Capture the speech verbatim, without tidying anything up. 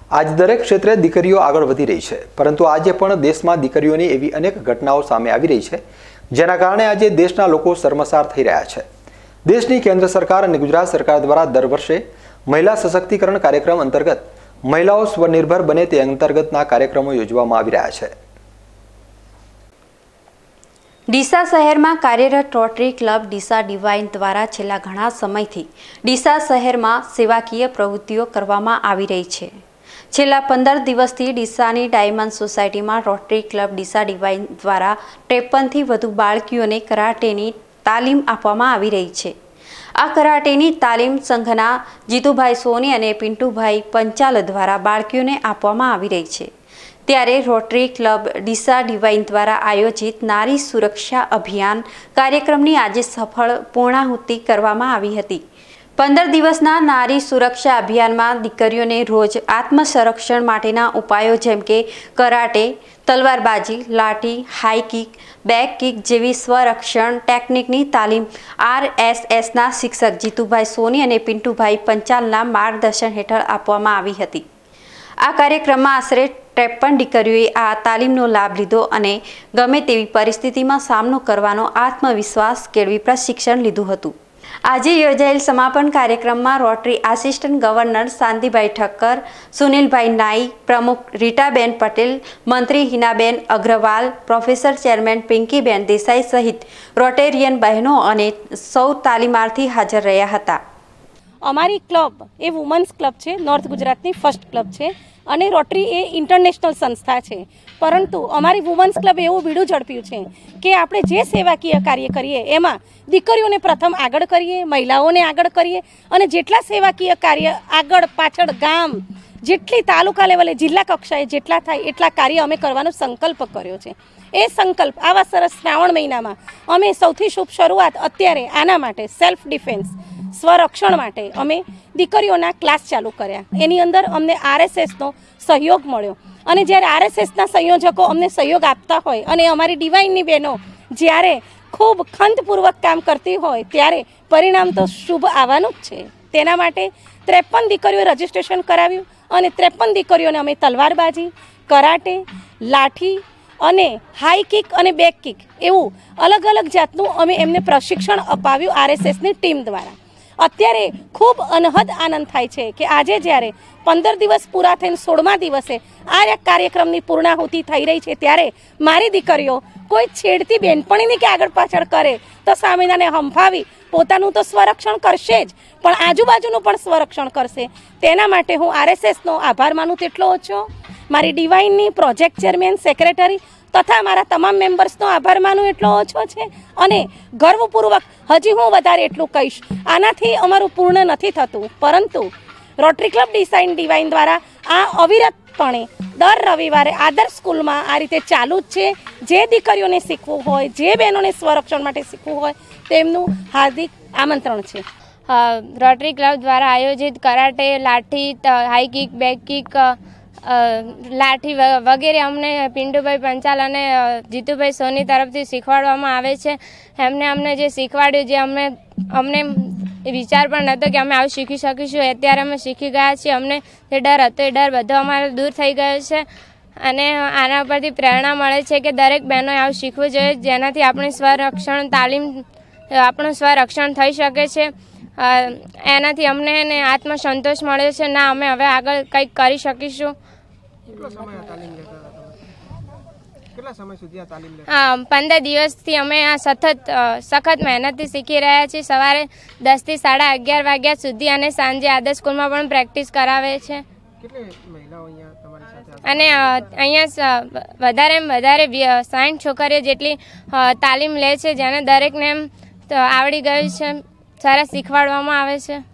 आज दरेक क्षेत्रे दीकरीओ आगळ वधी रही है, परंतु आजे पण देशमां दीकरीओनी एवी अनेक घटनाओं सामे आवी रही है, जेना कारणे आजे देशना लोको शर्मसार थई रह्या छे। देशनी केंद्र सरकार अने गुजरात सरकार द्वारा दर वर्षे महिला सशक्तिकरण कार्यक्रम अंतर्गत महिलाओं स्वनिर्भर बने ते अंतर्गतना कार्यक्रमों योजवामां आवी रह्या छे। ડીસા શહેરમાં કાર્યરત રોટરી ક્લબ ડીસા ડિવાઇન દ્વારા છેલ્લા ઘણા સમયથી ડીસા શહેરમાં સેવાકીય પ્રવૃત્તિઓ કરવામાં આવી રહી છે। છેલ્લા પંદર દિવસથી ડીસાની ડાયમંડ સોસાયટીમાં રોટરી ક્લબ ડીસા ડિવાઇન દ્વારા ત્રેપનથી વધુ બાળકીઓને કરાટેની તાલીમ આપવામાં આવી રહી છે। આ કરાટેની તાલીમ સંઘના જીતુભાઈ સોની અને પિન્ટુભાઈ પંચાલ દ્વારા બાળકીઓને આપવામાં આવી રહી છે। ત્યારે રોટરી ક્લબ ડીસા ડિવાઇન દ્વારા આયોજિત નારી સુરક્ષા અભિયાન કાર્યક્રમની આજે સફળ પૂર્ણાહુતિ કરવામાં આવી હતી। પંદર દિવસના નારી સુરક્ષા અભિયાનમાં દીકરીઓને રોજ આત્મસંરક્ષણ માટેના ઉપાયો જેમ કે કરાટે, તલવારબાજી, લાઠી, હાઈ કિક, બેક કિક જેવી સ્વરક્ષણ ટેકનિકની તાલીમ આરએસએસના શિક્ષક જીતુભાઈ સોની અને પિન્ટુભાઈ પંચાલના માર્ગદર્શન હેઠળ આપવામાં આવી હતી। આ કાર્યક્રમમાં આશરે ત્રેપન દીકરીઓએ આ તાલીમનો લાભ લીધો અને ગમે તેવી પરિસ્થિતિમાં સામનો કરવાનો આત્મવિશ્વાસ કેળવી પ્રશિક્ષણ લીધું હતું। આજે યોજાયેલ સમાપન કાર્યક્રમમાં rotary assistant governor Shantibhai Thakkar, Sunilbhai Nai, પ્રમુખ રીટાબેન પટેલ, મંત્રી હિનાબેન અગ્રવાલ, પ્રોફેસર ચેરમેન પિંકીબેન દેસાઈ સહિત રોટેરિયન બહેનો અને સૌ તાલીમાર્થી હાજર રહ્યા હતા। અમારી ક્લબ એ વુમન્સ ક્લબ છે, નોર્થ ગુજરાતની ફર્સ્ટ ક્લબ છે અને રોટરી એ ઇન્ટરનેશનલ સંસ્થા છે, પરંતુ અમારી વુમન્સ ક્લબ એવું બીડું ઝડપ્યું છે કે આપણે જે સેવાકીય કાર્ય કરીએ એમાં દીકરીઓને પ્રથમ આગળ કરીએ, મહિલાઓને આગળ કરીએ અને જેટલા સેવાકીય કાર્ય આગળ પાછળ ગામ જેટલી તાલુકા લેવલે જિલ્લા કક્ષાએ જેટલા થાય એટલા કાર્ય અમે કરવાનો સંકલ્પ કર્યો છે। એ સંકલ્પ આવા સરસ શ્રાવણ મહિનામાં અમે સૌથી શુભ શરૂઆત અત્યારે આના માટે સેલ્ફ ડિફેન્સ સ્વરક્ષણ માટે અમે દીકરીઓના ક્લાસ ચાલુ કર્યા। એની અંદર અમને આરએસએસનો સહયોગ મળ્યો અને જ્યારે આરએસએસના સંયોજકો અમને સહયોગ આપતા હોય અને અમારી ડિવાઇનની બહેનો જ્યારે ખૂબ ખંતપૂર્વક કામ કરતી હોય ત્યારે પરિણામ તો શુભ આવવાનું જ છે। તેના માટે ત્રેપન દીકરીઓએ રજીસ્ટ્રેશન કરાવ્યું અને ત્રેપન દીકરીઓને અમે તલવારબાજી, કરાટે, લાઠી અને હાઈ કિક અને બેક કિક એવું અલગ અલગ જાતનું અમે એમને પ્રશિક્ષણ અપાવ્યું આરએસએસની ટીમ દ્વારા। અત્યારે ખૂબ અનહદ આનંદ થાય છે કે આજે જ્યારે પંદર દિવસ પૂરા થઈને સોળમા દિવસે આ કાર્યક્રમની પૂર્ણાહુતિ થઈ રહી છે ત્યારે મારી દીકરીઓ કોઈ છેડતી બેનપણીની કે આગળ પાછળ કરે તો સામેનાને હંફાવી પોતાનું તો સ્વરક્ષણ કરશે જ પણ આજુબાજુનું પણ સ્વરક્ષણ કરશે। તેના માટે હું આરએસએસનો આભાર માનું તેટલો ઓછો, મારી ડિવાઇનની પ્રોજેક્ટ ચેરમેન, સેક્રેટરી તથા મારા તમામ મેમ્બર્સનો આભાર માનું એટલો ઓછો છે અને ગર્વપૂર્વક હજી હું વધારે એટલું કહીશ, આનાથી અમારું પૂર્ણ નથી થતું, પરંતુ રોટરી ક્લબ ડીસા ડિવાઇન દ્વારા આ અવિરતપણે દર રવિવારે આદર્શ સ્કૂલમાં આ રીતે ચાલુ જ છે। જે દીકરીઓને શીખવું હોય, જે બહેનોને સ્વરક્ષણ માટે શીખવું હોય તેમનું હાર્દિક આમંત્રણ છે। રોટરી ક્લબ દ્વારા આયોજિત કરાટે, લાઠી, હાઈ કિક, બેક કિક, લાઠી વગેરે અમને પિન્ટુભાઈ પંચાલ અને જીતુભાઈ સોની તરફથી શીખવાડવામાં આવે છે। એમને અમને જે શીખવાડ્યું, જે અમને અમને વિચાર પણ નહોતો કે અમે આવું શીખી શકીશું, અત્યારે અમે શીખી ગયા છીએ। અમને જે ડર હતો એ ડર બધો અમારો દૂર થઈ ગયો છે અને આના પરથી પ્રેરણા મળે છે કે દરેક બહેનોએ આવું શીખવું જોઈએ, જેનાથી આપણી સ્વરક્ષણ તાલીમ આપણું સ્વરક્ષણ થઈ શકે છે। એનાથી અમને એને આત્મસંતોષ મળે છે, ના અમે હવે આગળ કંઈક કરી શકીશું। પંદર દિવસથી અમે આ સતત સખત મહેનતથી શીખી રહ્યા છીએ। સવારે દસથી સાડા અગિયાર વાગ્યા સુધી અને સાંજે આદર્શ સ્કૂલમાં પણ પ્રેક્ટિસ કરાવે છે અને અહીંયા વધારેમાં વધારે સાઠ છોકરીઓ જેટલી તાલીમ લે છે, જેને દરેકને એમ આવડી ગયું છે, સારા શીખવાડવામાં આવે છે।